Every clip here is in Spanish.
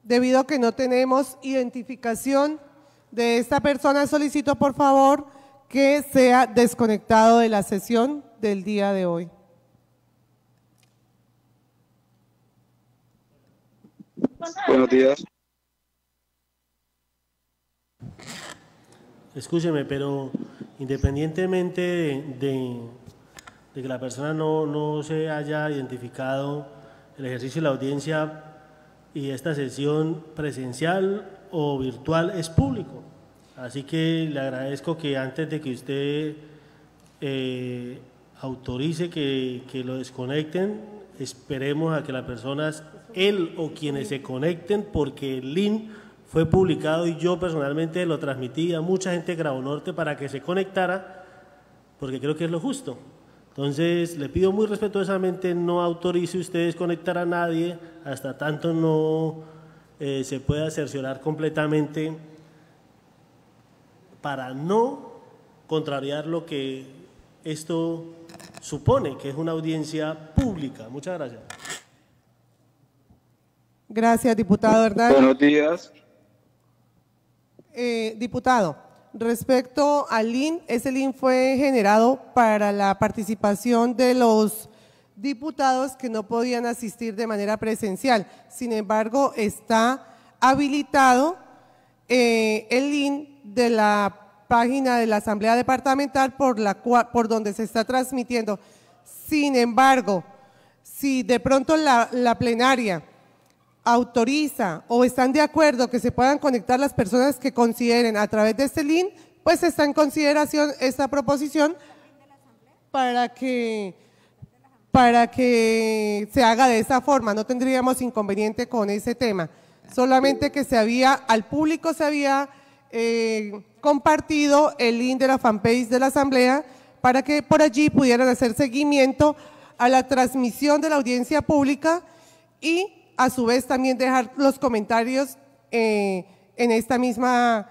Debido a que no tenemos identificación de esta persona, solicito por favor que sea desconectado de la sesión del día de hoy. Buenos días. Escúcheme, pero independientemente de que la persona no se haya identificado, el ejercicio de la audiencia y esta sesión presencial o virtual es público. Así que le agradezco que antes de que usted autorice que lo desconecten, esperemos a que las personas, él o quienes se conecten, porque el link fue publicado y yo personalmente lo transmití a mucha gente de Grabo Norte para que se conectara, porque creo que es lo justo. Entonces, le pido muy respetuosamente, no autorice usted desconectar a nadie hasta tanto no se pueda cerciorar completamente para no contrariar lo que esto supone, que es una audiencia pública. Muchas gracias. Gracias, diputado Hernán. Buenos días. Diputado, respecto al link, ese link fue generado para la participación de los diputados que no podían asistir de manera presencial. Sin embargo, está habilitado el link de la página de la Asamblea Departamental por donde se está transmitiendo. Sin embargo, si de pronto la plenaria autoriza o están de acuerdo que se puedan conectar las personas que consideren a través de este link, pues está en consideración esta proposición para que se haga de esa forma. No tendríamos inconveniente con ese tema. Solamente que al público se había compartido el link de la fanpage de la Asamblea para que por allí pudieran hacer seguimiento a la transmisión de la audiencia pública y a su vez también dejar los comentarios en esta misma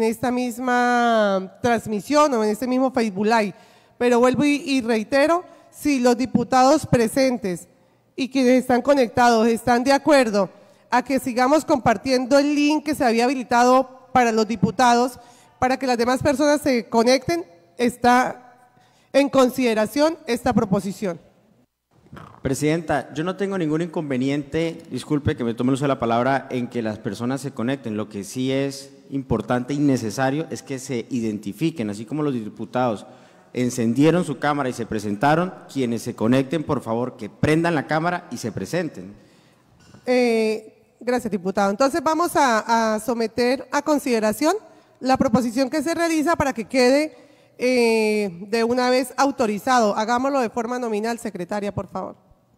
transmisión o en este mismo Facebook Live. Pero vuelvo y reitero, si los diputados presentes y quienes están conectados están de acuerdo a que sigamos compartiendo el link que se había habilitado para los diputados, para que las demás personas se conecten, está en consideración esta proposición. Presidenta, yo no tengo ningún inconveniente, disculpe que me tome el uso de la palabra, en que las personas se conecten. Lo que sí es importante y necesario es que se identifiquen, así como los diputados encendieron su cámara y se presentaron, quienes se conecten, por favor, que prendan la cámara y se presenten. Gracias, diputado. Entonces vamos a someter a consideración la proposición que se realiza para que quede de una vez autorizado. Hagámoslo de forma nominal, secretaria, por favor.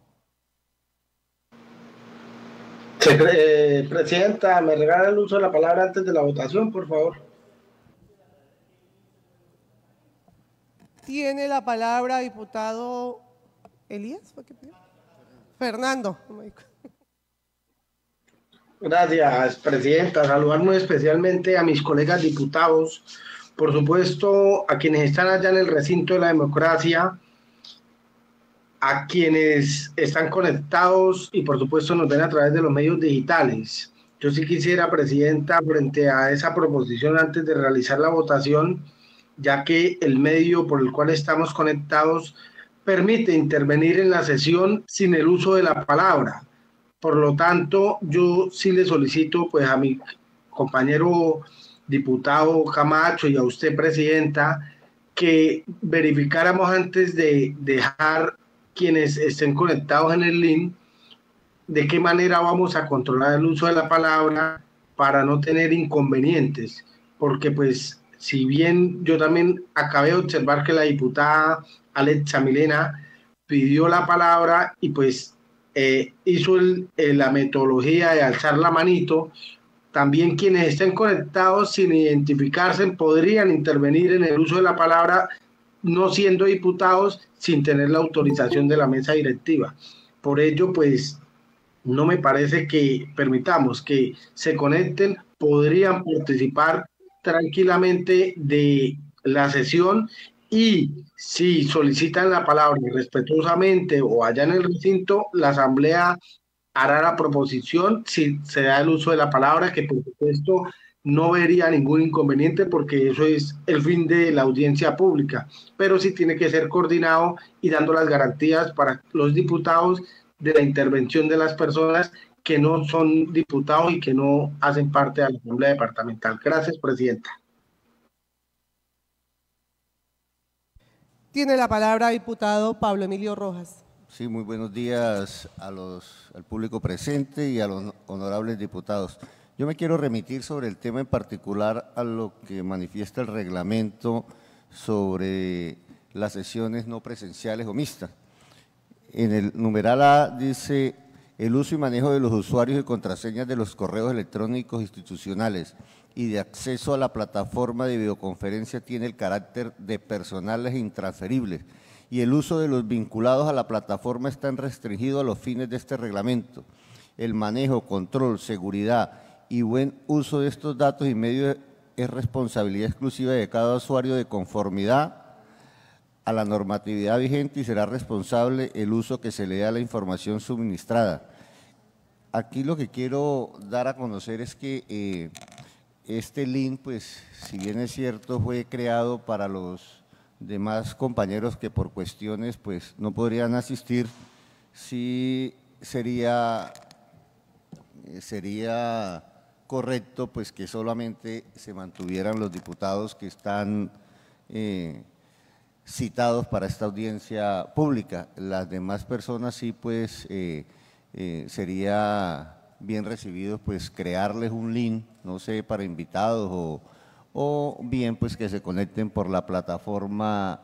Presidenta, ¿me regala el uso de la palabra antes de la votación, por favor? Tiene la palabra diputado Elías. Fernando. Gracias, presidenta. Saludar muy especialmente a mis colegas diputados, por supuesto a quienes están allá en el recinto de la democracia, a quienes están conectados y por supuesto nos ven a través de los medios digitales. Yo sí quisiera, presidenta, frente a esa proposición, antes de realizar la votación, ya que el medio por el cual estamos conectados permite intervenir en la sesión sin el uso de la palabra. Por lo tanto, yo sí le solicito pues a mi compañero diputado Camacho y a usted, presidenta, que verificáramos antes de dejar quienes estén conectados en el link, de qué manera vamos a controlar el uso de la palabra para no tener inconvenientes, porque pues si bien yo también acabé de observar que la diputada Alexa Milena pidió la palabra y pues hizo la metodología de alzar la manito, también quienes estén conectados sin identificarse podrían intervenir en el uso de la palabra no siendo diputados sin tener la autorización de la mesa directiva. Por ello, pues, no me parece que permitamos que se conecten, podrían participar tranquilamente de la sesión y si solicitan la palabra respetuosamente o allá en el recinto, la Asamblea hará la proposición si se da el uso de la palabra, que por supuesto no vería ningún inconveniente porque eso es el fin de la audiencia pública, pero sí tiene que ser coordinado y dando las garantías para los diputados de la intervención de las personas que no son diputados y que no hacen parte de la Asamblea Departamental. Gracias, Presidenta. Tiene la palabra diputado Pablo Emilio Rojas. Sí, muy buenos días al público presente y a los honorables diputados. Yo me quiero remitir sobre el tema en particular a lo que manifiesta el reglamento sobre las sesiones no presenciales o mixtas. En el numeral A dice: el uso y manejo de los usuarios y contraseñas de los correos electrónicos institucionales y de acceso a la plataforma de videoconferencia tiene el carácter de personales e intransferibles, y el uso de los vinculados a la plataforma están restringidos a los fines de este reglamento. El manejo, control, seguridad y buen uso de estos datos y medios es responsabilidad exclusiva de cada usuario de conformidad a la normatividad vigente, y será responsable el uso que se le dé a la información suministrada. Aquí lo que quiero dar a conocer es que este link, pues, si bien es cierto, fue creado para los demás compañeros que por cuestiones pues no podrían asistir, sí sería correcto pues que solamente se mantuvieran los diputados que están citados para esta audiencia pública. Las demás personas sí pues sería bien recibido pues crearles un link, no sé, para invitados o bien pues que se conecten por la plataforma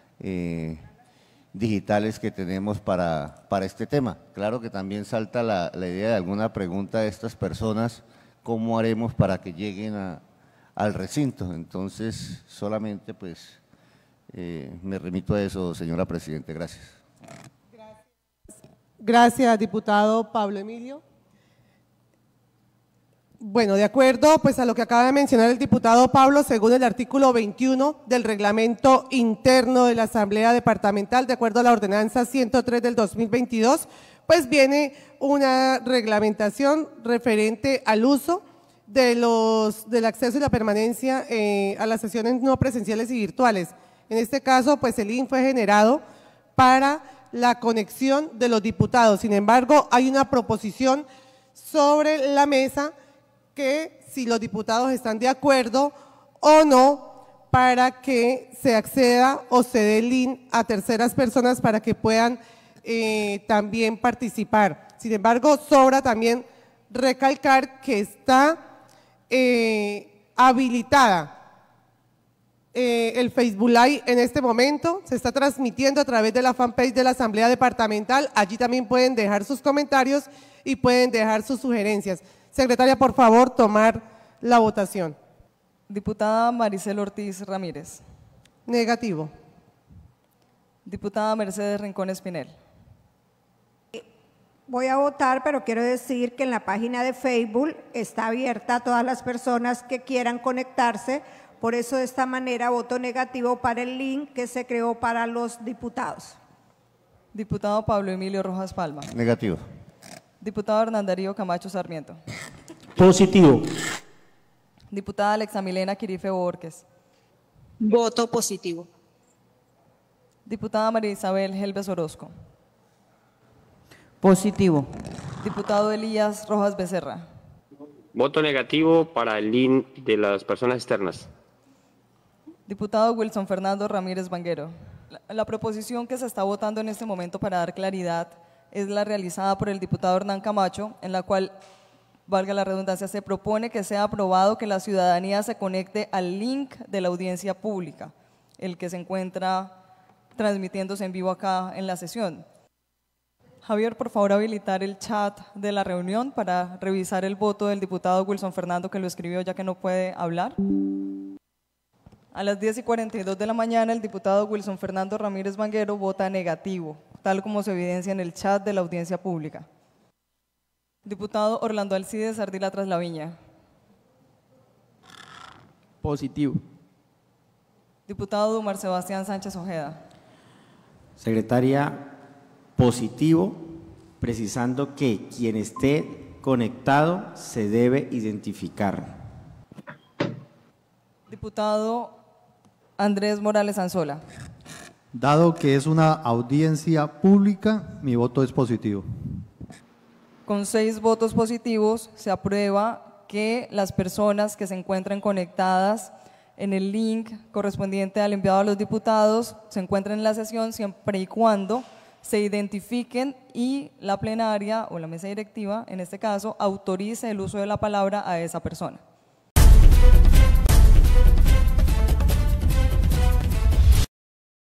digitales que tenemos para este tema. Claro que también salta la idea de alguna pregunta de estas personas, ¿cómo haremos para que lleguen al recinto? Entonces, solamente pues me remito a eso, señora Presidenta. Gracias. Gracias, diputado Pablo Emilio. Bueno, de acuerdo pues a lo que acaba de mencionar el diputado Pablo, según el artículo 21 del reglamento interno de la Asamblea Departamental, de acuerdo a la ordenanza 103 del 2022, pues viene una reglamentación referente al uso del acceso y la permanencia a las sesiones no presenciales y virtuales. En este caso, pues el link fue generado para la conexión de los diputados. Sin embargo, hay una proposición sobre la mesa que si los diputados están de acuerdo o no para que se acceda o se dé link a terceras personas para que puedan también participar. Sin embargo, sobra también recalcar que está habilitada el Facebook Live en este momento, se está transmitiendo a través de la fanpage de la Asamblea Departamental. Allí también pueden dejar sus comentarios y pueden dejar sus sugerencias. Secretaria, por favor, tomar la votación. Diputada Maricel Ortiz Ramírez. Negativo. Diputada Mercedes Rincón Espinel. Voy a votar, pero quiero decir que en la página de Facebook está abierta a todas las personas que quieran conectarse. Por eso, de esta manera, voto negativo para el link que se creó para los diputados. Diputado Pablo Emilio Rojas Palma. Negativo. Diputado Hernán Darío Camacho Sarmiento. Positivo. Diputada Alexa Milena Quirife Borges. Voto positivo. Diputada María Isabel Helves Orozco. Positivo. Diputado Elías Rojas Becerra. Voto negativo para el link de las personas externas. Diputado Wilson Fernando Ramírez Vanguero. La proposición que se está votando en este momento, para dar claridad, es la realizada por el diputado Hernán Camacho, en la cual, valga la redundancia, se propone que sea aprobado que la ciudadanía se conecte al link de la audiencia pública, el que se encuentra transmitiéndose en vivo acá en la sesión. Javier, por favor, habilitar el chat de la reunión para revisar el voto del diputado Wilson Fernando, que lo escribió ya que no puede hablar. A las 10:42 de la mañana, el diputado Wilson Fernando Ramírez Vanguero vota negativo, tal como se evidencia en el chat de la audiencia pública. Diputado Orlando Alcides Ardila Traslaviña. Positivo. Diputado Dumar Sebastián Sánchez Ojeda. Secretaria, positivo precisando que quien esté conectado se debe identificar. Diputado Andrés Morales Anzola. Dado que es una audiencia pública, mi voto es positivo. Con 6 votos positivos se aprueba que las personas que se encuentren conectadas en el link correspondiente al enviado a los diputados se encuentren en la sesión siempre y cuando se identifiquen y la plenaria o la mesa directiva, en este caso, autorice el uso de la palabra a esa persona.